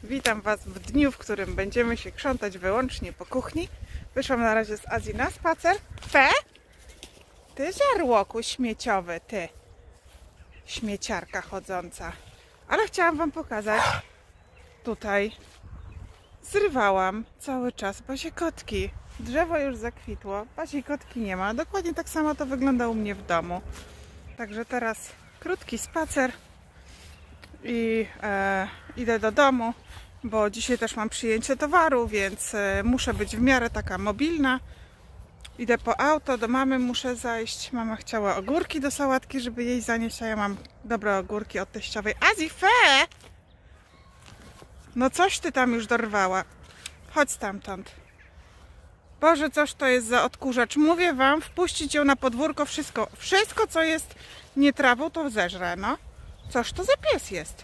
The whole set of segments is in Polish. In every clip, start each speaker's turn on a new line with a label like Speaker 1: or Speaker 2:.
Speaker 1: Witam Was w dniu, w którym będziemy się krzątać wyłącznie po kuchni. Wyszłam na razie z Azji na spacer. Ty żarłoku śmieciowy, ty. Śmieciarka chodząca. Ale chciałam Wam pokazać. Tutaj zrywałam cały czas pasiekotki. Drzewo już zakwitło, pasiekotki nie ma. Dokładnie tak samo to wygląda u mnie w domu. Także teraz krótki spacer i idę do domu, bo dzisiaj też mam przyjęcie towaru, więc muszę być w miarę taka mobilna. Idę po auto, do mamy muszę zajść. Mama chciała ogórki do sałatki, żeby jej zanieść, a ja mam dobre ogórki od teściowej. Azji, no coś ty tam już dorwała. Chodź stamtąd. Boże, coż to jest za odkurzacz. Mówię Wam, wpuścić ją na podwórko, wszystko co jest nie trawą, to zeżre, no. Coż to za pies jest?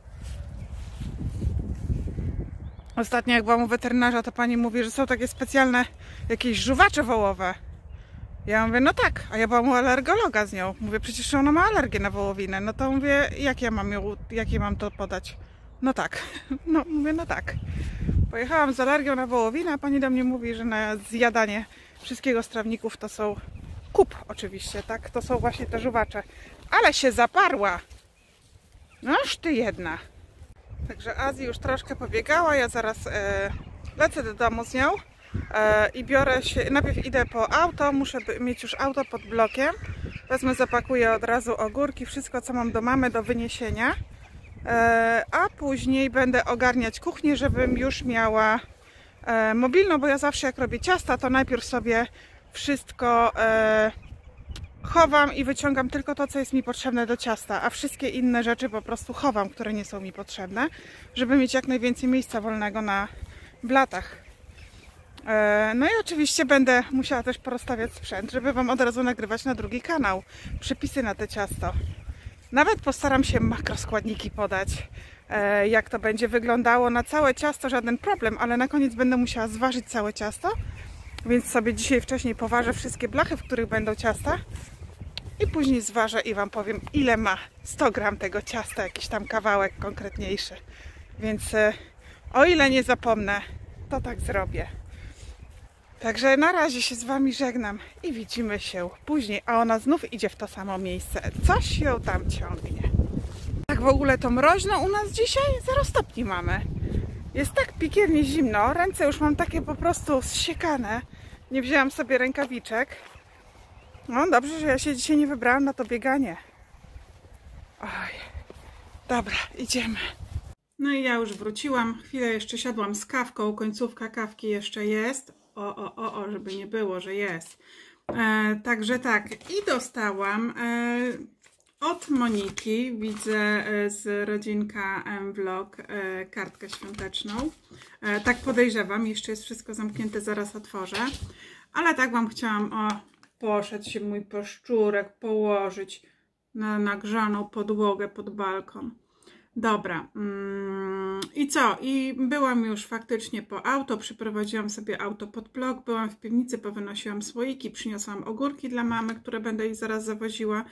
Speaker 1: Ostatnio jak byłam u weterynarza, to pani mówi, że są takie specjalne jakieś żuwacze wołowe. Ja mówię, no tak, a ja byłam u alergologa z nią. Mówię, przecież ona ma alergię na wołowinę. No to mówię, jak ja mam to podać? No tak, no mówię, no tak. Pojechałam z alergią na wołowinę, a pani do mnie mówi, że na zjadanie wszystkiego z trawników to są kup oczywiście, tak? To są właśnie te żuwacze. Ale się zaparła! Noż ty jedna. Także Azji już troszkę pobiegała, ja zaraz lecę do domu z nią i biorę się, najpierw idę po auto, muszę mieć już auto pod blokiem. Wezmę, zapakuję od razu ogórki, wszystko co mam do mamy do wyniesienia. A później będę ogarniać kuchnię, żebym już miała mobilną, bo ja zawsze jak robię ciasta, to najpierw sobie wszystko chowam i wyciągam tylko to, co jest mi potrzebne do ciasta, a wszystkie inne rzeczy po prostu chowam, które nie są mi potrzebne, żeby mieć jak najwięcej miejsca wolnego na blatach. No i oczywiście będę musiała też porozstawiać sprzęt, żeby Wam od razu nagrywać na drugi kanał przepisy na te ciasto. Nawet postaram się makroskładniki podać, jak to będzie wyglądało na całe ciasto, żaden problem, ale na koniec będę musiała zważyć całe ciasto, więc sobie dzisiaj wcześniej poważę wszystkie blachy, w których będą ciasta i później zważę i Wam powiem, ile ma 100 gram tego ciasta, jakiś tam kawałek konkretniejszy. Więc o ile nie zapomnę, to tak zrobię. Także na razie się z Wami żegnam i widzimy się później, a ona znów idzie w to samo miejsce. Coś ją tam ciągnie. Tak w ogóle to mroźno u nas dzisiaj, 0 stopni mamy. Jest tak piekielnie zimno, ręce już mam takie po prostu zsiekane. Nie wzięłam sobie rękawiczek. No dobrze, że ja się dzisiaj nie wybrałam na to bieganie. Oj, dobra, idziemy. No i ja już wróciłam, chwilę jeszcze siadłam z kawką, końcówka kawki jeszcze jest. Żeby nie było, że jest. Także tak, i dostałam od Moniki, widzę z rodzinka M-Vlog, kartkę świąteczną. Tak podejrzewam, jeszcze jest wszystko zamknięte, zaraz otworzę. Ale tak Wam chciałam, poszedł się mój paszczurek położyć na nagrzaną podłogę pod balkon. Dobra, i co? I byłam już faktycznie po auto, przyprowadziłam sobie auto pod blok, byłam w piwnicy, powynosiłam słoiki, przyniosłam ogórki dla mamy, które będę jej zaraz zawoziła.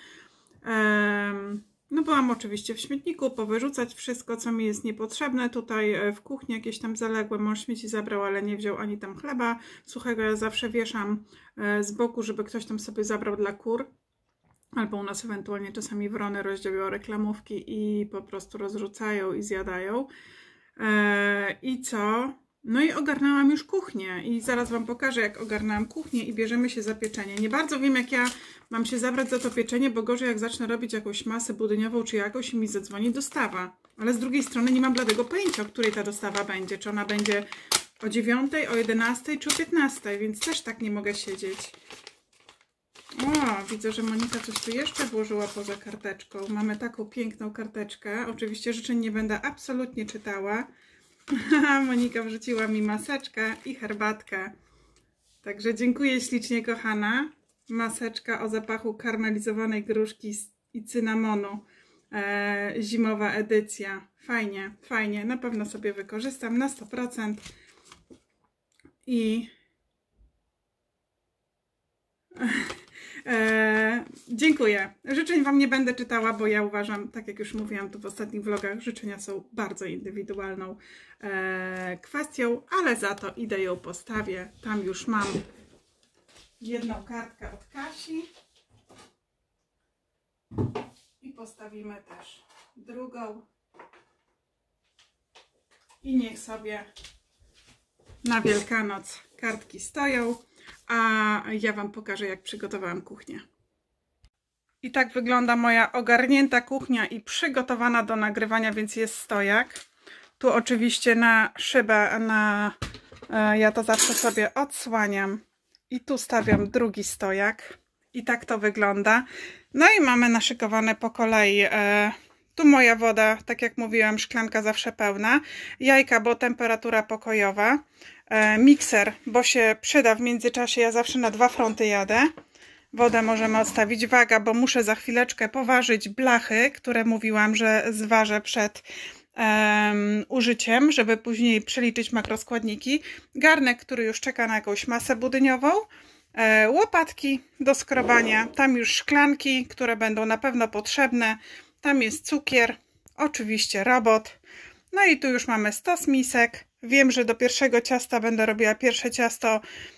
Speaker 1: No byłam oczywiście w śmietniku, powyrzucać wszystko, co mi jest niepotrzebne. Tutaj w kuchni jakieś tam zaległe, mąż śmieci zabrał, ale nie wziął ani tam chleba suchego. Ja zawsze wieszam z boku, żeby ktoś tam sobie zabrał dla kur. Albo u nas ewentualnie czasami wrony rozdziabiają reklamówki i po prostu rozrzucają i zjadają. I co? No i ogarnęłam już kuchnię i zaraz Wam pokażę, jak ogarnęłam kuchnię i bierzemy się za pieczenie. Nie bardzo wiem, jak ja mam się zabrać za to pieczenie, bo gorzej jak zacznę robić jakąś masę budyniową czy jakąś i mi zadzwoni dostawa. Ale z drugiej strony nie mam bladego pojęcia, o której ta dostawa będzie. Czy ona będzie o 9, o 11 czy o 15, więc też tak nie mogę siedzieć. O, widzę, że Monika coś tu jeszcze włożyła poza karteczką. Mamy taką piękną karteczkę. Oczywiście życzeń nie będę absolutnie czytała. Monika wrzuciła mi maseczkę i herbatkę. Także dziękuję ślicznie, kochana. Maseczka o zapachu karmelizowanej gruszki i cynamonu. Zimowa edycja. Fajnie, fajnie. Na pewno sobie wykorzystam na 100%. I Dziękuję. Życzeń Wam nie będę czytała, bo ja uważam, tak jak już mówiłam tu w ostatnich vlogach, życzenia są bardzo indywidualną kwestią, ale za to idę ją postawię. Tam już mam jedną kartkę od Kasi i postawimy też drugą i niech sobie na Wielkanoc kartki stoją, a ja Wam pokażę, jak przygotowałam kuchnię. I tak wygląda moja ogarnięta kuchnia i przygotowana do nagrywania, więc jest stojak. Tu oczywiście na szybę, ja to zawsze sobie odsłaniam i tu stawiam drugi stojak. I tak to wygląda. No i mamy naszykowane po kolei. Tu moja woda, tak jak mówiłam, szklanka zawsze pełna. Jajka, bo temperatura pokojowa. Mikser, bo się przyda w międzyczasie, ja zawsze na 2 fronty jadę. Wodę możemy odstawić. Waga, bo muszę za chwileczkę poważyć blachy, które mówiłam, że zważę przed użyciem, żeby później przeliczyć makroskładniki. Garnek, który już czeka na jakąś masę budyniową. Łopatki do skrobania. Tam już szklanki, które będą na pewno potrzebne. Tam jest cukier. Oczywiście robot. No i tu już mamy stos misek. Wiem, że do pierwszego ciasta będę robiła pierwsze ciasto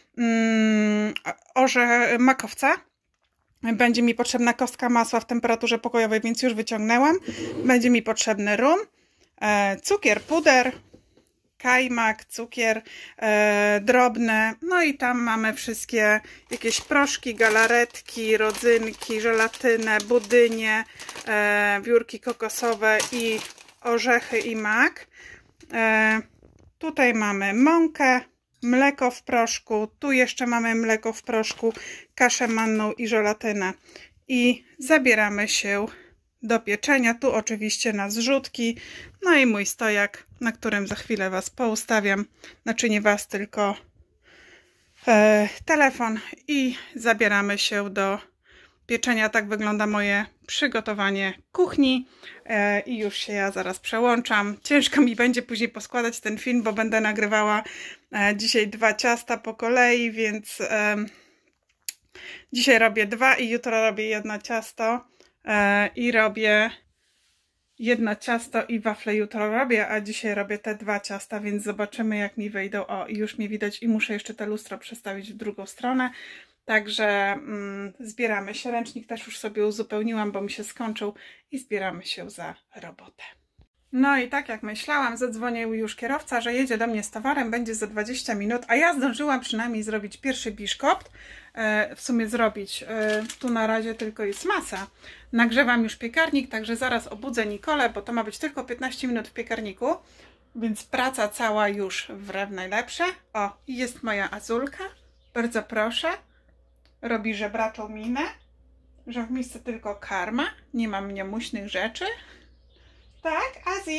Speaker 1: makowca. Będzie mi potrzebna kostka masła w temperaturze pokojowej, więc już wyciągnęłam. Będzie mi potrzebny rum, cukier, puder, kajmak, cukier drobny. No i tam mamy wszystkie jakieś proszki, galaretki, rodzynki, żelatynę, budynie, wiórki kokosowe i orzechy i mak. Tutaj mamy mąkę, mleko w proszku, tu jeszcze mamy mleko w proszku, kaszę manną i żelatynę. I zabieramy się do pieczenia. Tu oczywiście na zrzutki. No i mój stojak, na którym za chwilę Was poustawiam. Znaczy nie Was, tylko telefon. I zabieramy się do pieczenia. Tak wygląda moje przygotowanie kuchni. I już się ja zaraz przełączam. Ciężko mi będzie później poskładać ten film, bo będę nagrywała dzisiaj 2 ciasta po kolei, więc dzisiaj robię 2 i jutro robię 1 ciasto. I robię 1 ciasto i wafle jutro robię, a dzisiaj robię te 2 ciasta, więc zobaczymy, jak mi wyjdą. O, i już mnie widać i muszę jeszcze te lustro przestawić w drugą stronę. Także zbieramy się. Ręcznik też już sobie uzupełniłam, bo mi się skończył i zbieramy się za robotę. No i tak jak myślałam, zadzwonił już kierowca, że jedzie do mnie z towarem, będzie za 20 minut, a ja zdążyłam przynajmniej zrobić pierwszy biszkopt. W sumie zrobić, tu na razie tylko jest masa. Nagrzewam już piekarnik, także zaraz obudzę Nikolę, bo to ma być tylko 15 minut w piekarniku, więc praca cała już w najlepsze. O, i jest moja Azulka, bardzo proszę. Robi żebraczą minę, że w misce tylko karma, nie mam niemuśnych rzeczy. Tak, Azi?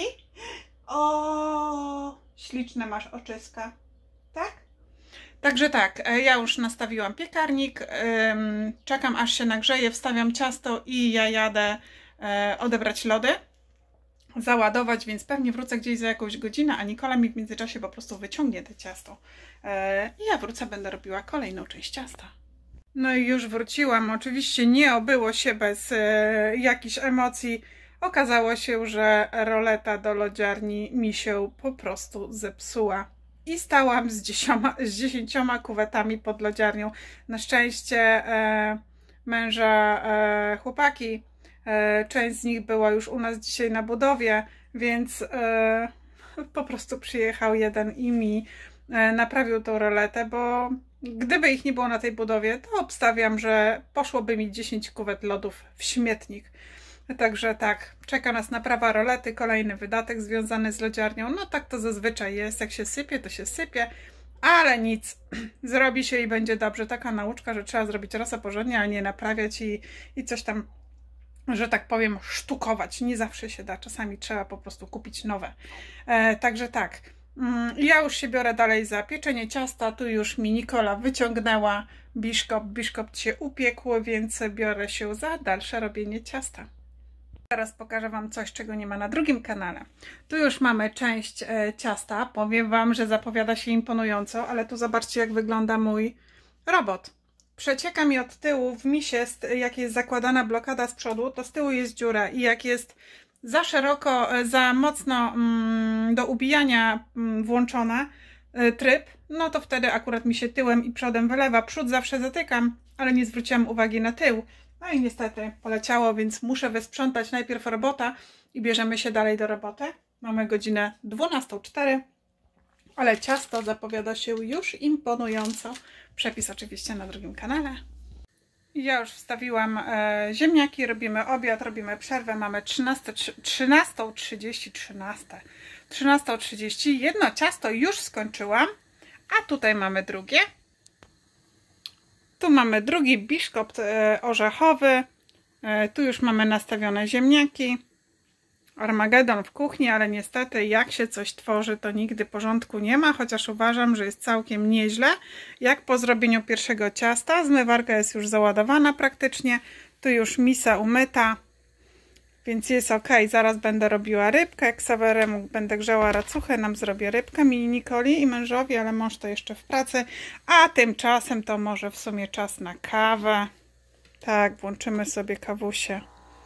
Speaker 1: O, śliczne masz oczyska. Tak? Także tak, ja już nastawiłam piekarnik, czekam aż się nagrzeje, wstawiam ciasto i ja jadę odebrać lody, załadować, więc pewnie wrócę gdzieś za jakąś godzinę, a Nikola mi w międzyczasie po prostu wyciągnie te ciasto. I ja wrócę, będę robiła kolejną część ciasta. No i już wróciłam. Oczywiście nie obyło się bez jakichś emocji. Okazało się, że roleta do lodziarni mi się po prostu zepsuła. I stałam z 10 kuwetami pod lodziarnią. Na szczęście męża chłopaki, część z nich była już u nas dzisiaj na budowie, więc po prostu przyjechał jeden i mi naprawił tą roletę, bo gdyby ich nie było na tej budowie, to obstawiam, że poszłoby mi 10 kuwet lodów w śmietnik. Także tak, czeka nas naprawa rolety, kolejny wydatek związany z lodziarnią. No tak to zazwyczaj jest, jak się sypie, to się sypie, ale nic, zrobi się i będzie dobrze. Taka nauczka, że trzeba zrobić raz porządnie, a nie naprawiać i coś tam, że tak powiem, sztukować. Nie zawsze się da, czasami trzeba po prostu kupić nowe. Także tak, ja już się biorę dalej za pieczenie ciasta. Tu już mi Nikola wyciągnęła biszkopt się upiekł, więc biorę się za dalsze robienie ciasta. Teraz pokażę Wam coś, czego nie ma na drugim kanale. Tu już mamy część ciasta. Powiem Wam, że zapowiada się imponująco, ale tu zobaczcie, jak wygląda mój robot. przecieka mi od tyłu w misie, jak jest zakładana blokada z przodu, to z tyłu jest dziura i jak jest za szeroko, za mocno do ubijania włączona tryb, no to wtedy akurat mi się tyłem i przodem wylewa. Przód zawsze zatykam, ale nie zwróciłam uwagi na tył. No i niestety poleciało, więc muszę wysprzątać najpierw robota i bierzemy się dalej do roboty. Mamy godzinę 12:04, ale ciasto zapowiada się już imponująco. Przepis oczywiście na drugim kanale. Ja już wstawiłam ziemniaki, robimy obiad, robimy przerwę, mamy 13:30. Jedno ciasto już skończyłam, a tutaj mamy drugie. Tu mamy drugi biszkopt orzechowy, tu już mamy nastawione ziemniaki. Armagedon w kuchni, ale niestety jak się coś tworzy, to nigdy porządku nie ma, chociaż uważam, że jest całkiem nieźle. Jak po zrobieniu pierwszego ciasta, zmywarka jest już załadowana praktycznie, tu już misa umyta, więc jest ok. Zaraz będę robiła rybkę, Ksaweremu będę grzała racuchę, nam zrobię rybkę, mi Nikoli i mężowi, ale mąż to jeszcze w pracy, a tymczasem to może w sumie czas na kawę. Tak, włączymy sobie kawusię.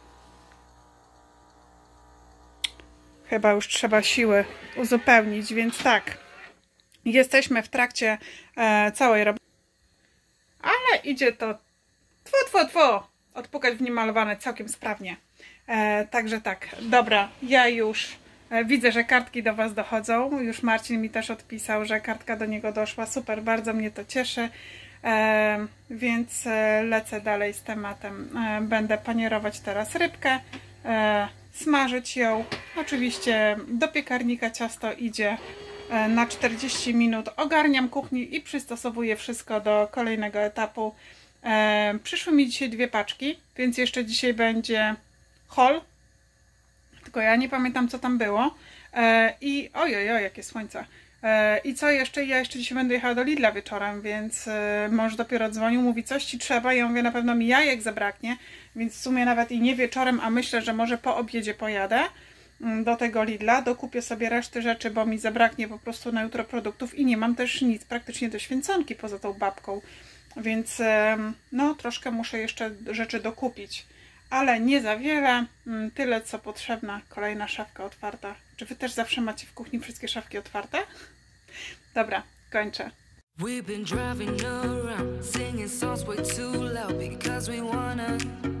Speaker 1: Chyba już trzeba siły uzupełnić, więc tak, jesteśmy w trakcie całej roboty, ale idzie to odpukać w niemalowane całkiem sprawnie. Także tak, dobra, ja już widzę, że kartki do Was dochodzą, już Marcin mi też odpisał, że kartka do niego doszła, super, bardzo mnie to cieszy, więc lecę dalej z tematem, będę panierować teraz rybkę, smażyć ją. Oczywiście do piekarnika ciasto idzie na 40 minut. Ogarniam kuchnię i przystosowuję wszystko do kolejnego etapu. Przyszły mi dzisiaj 2 paczki, więc jeszcze dzisiaj będzie haul. Tylko ja nie pamiętam, co tam było. I ojoj, jakie słońce. I co jeszcze? Ja jeszcze dzisiaj będę jechała do Lidla wieczorem, więc mąż dopiero dzwonił, mówi, coś Ci trzeba. Ja mówię, na pewno mi jajek zabraknie, więc w sumie nawet i nie wieczorem, a myślę, że może po obiedzie pojadę do tego Lidla, dokupię sobie reszty rzeczy, bo mi zabraknie po prostu na jutro produktów i nie mam też nic praktycznie do święconki poza tą babką, więc no troszkę muszę jeszcze rzeczy dokupić, ale nie za wiele, tyle co potrzebna. Kolejna szafka otwarta. Czy Wy też zawsze macie w kuchni wszystkie szafki otwarte? Dobra, kończę. We've been driving around, singing songs way too loud because we wanna.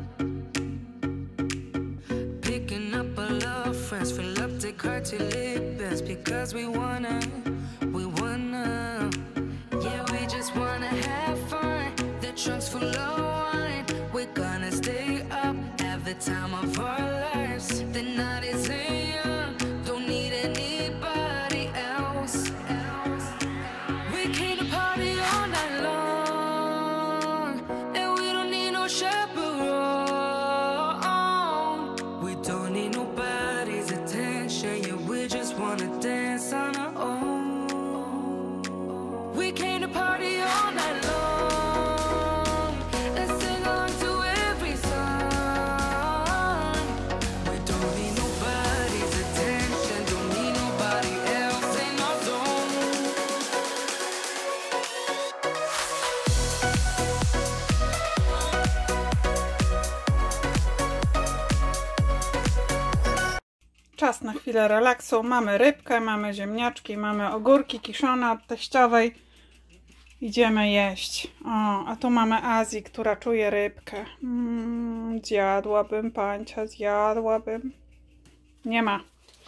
Speaker 1: Picking up all our friends, fill up the car till it bends because we wanna. Yeah, we just wanna have fun. The trunk's full of wine. We're gonna stay up, have the time of our lives. The night is young, don't need anybody else. We came to party all night long, and we don't need no chaperone. We don't need nobody's attention, yeah, we just wanna dance on our own. We came to party all night long and sing along to every song. We don't need nobody's attention, don't need nobody else in our zone. Czas na chwilę relaksu. Mamy rybkę, mamy ziemniaczki, mamy ogórki kiszone od teściowej. Idziemy jeść. O, a tu mamy Azji, która czuje rybkę. Zjadłabym pancia, zjadłabym. Nie ma.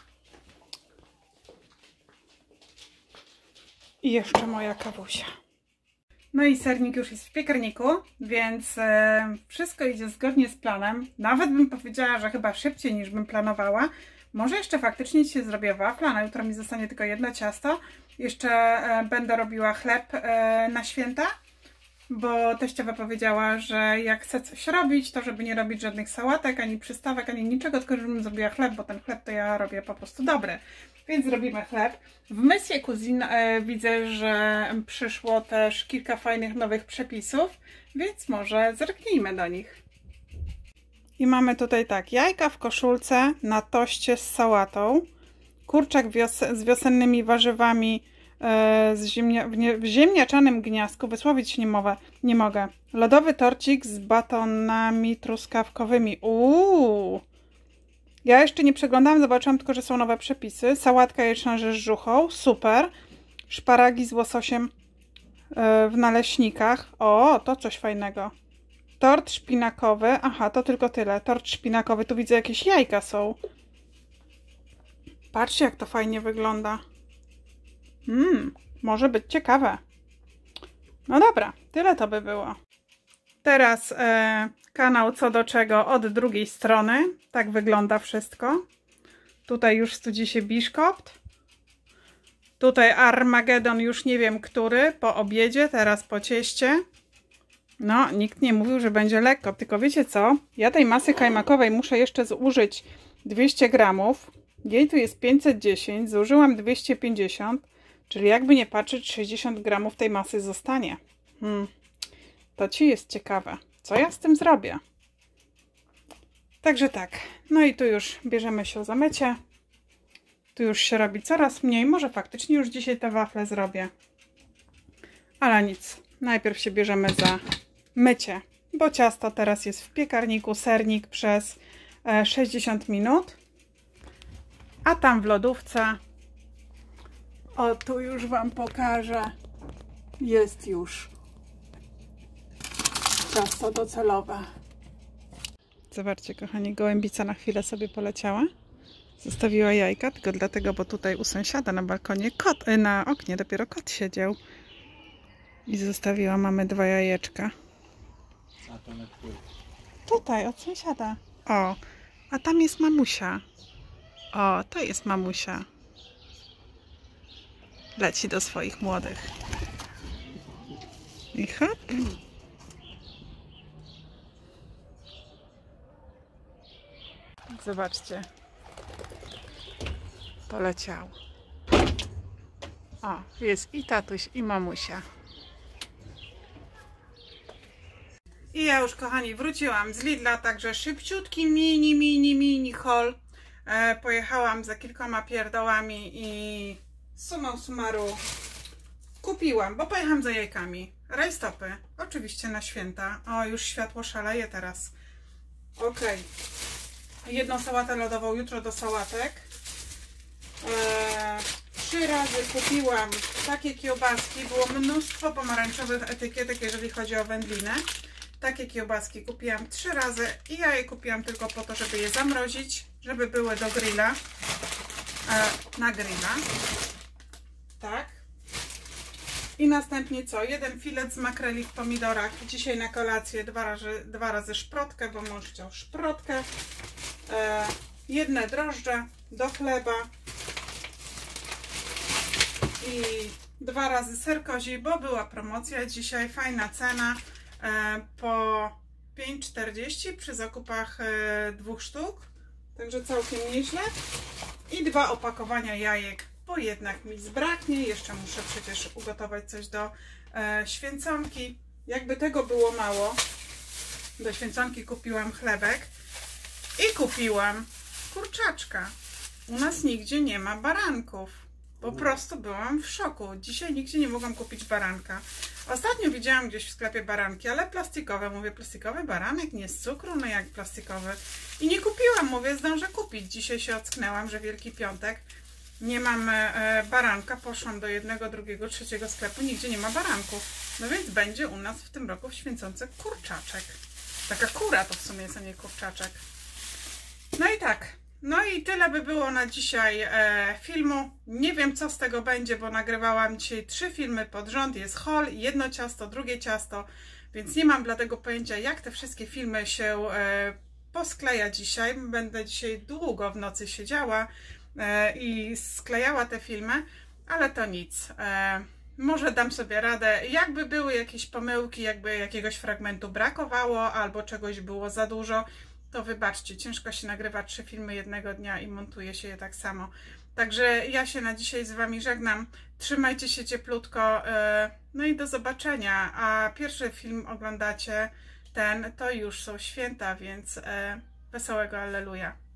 Speaker 1: I jeszcze moja kawusia. No i sernik już jest w piekarniku, więc wszystko idzie zgodnie z planem. Nawet bym powiedziała, że chyba szybciej niż bym planowała. Może jeszcze faktycznie dzisiaj zrobię wafla, na jutro mi zostanie tylko jedno ciasto. Jeszcze będę robiła chleb na święta, bo teściowa powiedziała, że jak chce coś robić, to żeby nie robić żadnych sałatek, ani przystawek, ani niczego, tylko żebym zrobiła chleb, bo ten chleb to ja robię po prostu dobry. Więc zrobimy chleb. W Monsieur Cuisine widzę, że przyszło też kilka fajnych nowych przepisów, więc może zerknijmy do nich. I mamy tutaj tak, jajka w koszulce na toście z sałatą, kurczak z wiosennymi warzywami w ziemniaczanym gniazdku, wysłowić się nie mogę. Lodowy torcik z batonami truskawkowymi. Ja jeszcze nie przeglądałam, zobaczyłam tylko, że są nowe przepisy. Sałatka jajeczna z żuchą, super. Szparagi z łososiem w naleśnikach. O, to coś fajnego. Tort szpinakowy. Aha, to tylko tyle. Tort szpinakowy. Tu widzę, jakieś jajka są. Patrzcie, jak to fajnie wygląda. Może być ciekawe. No dobra, tyle to by było. Teraz kanał co do czego od drugiej strony. Tak wygląda wszystko. Tutaj już studzi się biszkopt. Tutaj Armagedon, już nie wiem który, po obiedzie, teraz po cieście. No, nikt nie mówił, że będzie lekko, tylko wiecie co? Ja tej masy kajmakowej muszę jeszcze zużyć 200 gramów. Jej tu jest 510, zużyłam 250, czyli jakby nie patrzeć, 60 gramów tej masy zostanie. To ci jest ciekawe. Co ja z tym zrobię? Także tak. No i tu już bierzemy się za mycie. Tu już się robi coraz mniej. Może faktycznie już dzisiaj te wafle zrobię. Ale nic. Najpierw się bierzemy za mycie. Bo ciasto teraz jest w piekarniku, sernik przez 60 minut. A tam w lodówce, o tu już wam pokażę, jest już ciasto docelowe. Zobaczcie, kochani, gołębica na chwilę sobie poleciała. Zostawiła jajka, tylko dlatego, bo tutaj u sąsiada na balkonie na oknie dopiero kot siedział. I zostawiła, mamy 2 jajeczka. Tutaj, od sąsiada. O, a tam jest mamusia. O, to jest mamusia. Leci do swoich młodych. I hop. Zobaczcie. Poleciał. O, jest i tatuś, i mamusia. I ja już, kochani, wróciłam z Lidla, także szybciutki mini haul. Pojechałam za kilkoma pierdołami i summa summarum kupiłam, bo pojechałam za jajkami. Rajstopy, oczywiście na święta. O, już światło szaleje teraz. Ok. Jedną sałatę lodową jutro do sałatek. 3 razy kupiłam takie kiełbaski. Było mnóstwo pomarańczowych etykietek, jeżeli chodzi o wędlinę. Takie kiełbaski kupiłam 3 razy i ja je kupiłam tylko po to, żeby je zamrozić, żeby były do grilla, na grilla, tak. I następnie co? 1 filet z makreli w pomidorach, dzisiaj na kolację 2 razy szprotkę, bo mąż chciał szprotkę, 1 drożdże do chleba i 2 razy ser kozi, bo była promocja dzisiaj, fajna cena. Po 5,40 przy zakupach 2 sztuk, także całkiem nieźle. I 2 opakowania jajek, bo jednak mi zbraknie. Jeszcze muszę przecież ugotować coś do święconki. Jakby tego było mało, do święconki kupiłam chlebek i kupiłam kurczaczka. U nas nigdzie nie ma baranków. Po prostu byłam w szoku. Dzisiaj nigdzie nie mogłam kupić baranka. Ostatnio widziałam gdzieś w sklepie baranki, ale plastikowe. Mówię, plastikowy baranek, nie z cukru, no jak plastikowy. I nie kupiłam, mówię, zdążę kupić. Dzisiaj się ocknęłam, że Wielki Piątek. Nie mam baranka. Poszłam do 1, 2, 3 sklepu, nigdzie nie ma baranków. No więc będzie u nas w tym roku w święconce kurczaczek. Taka kura to w sumie jest, a nie kurczaczek. No i tak. No i tyle by było na dzisiaj filmu. Nie wiem, co z tego będzie, bo nagrywałam dzisiaj 3 filmy pod rząd. Jest haul, jedno ciasto, drugie ciasto, więc nie mam dlatego pojęcia, jak te wszystkie filmy się poskleja dzisiaj. Będę dzisiaj długo w nocy siedziała i sklejała te filmy, ale to nic. Może dam sobie radę. Jakby były jakieś pomyłki, jakby jakiegoś fragmentu brakowało albo czegoś było za dużo, to wybaczcie, ciężko się nagrywa 3 filmy jednego dnia i montuje się je tak samo. Także ja się na dzisiaj z Wami żegnam. Trzymajcie się cieplutko, no i do zobaczenia. A pierwszy film oglądacie, to już są święta, więc wesołego Alleluja.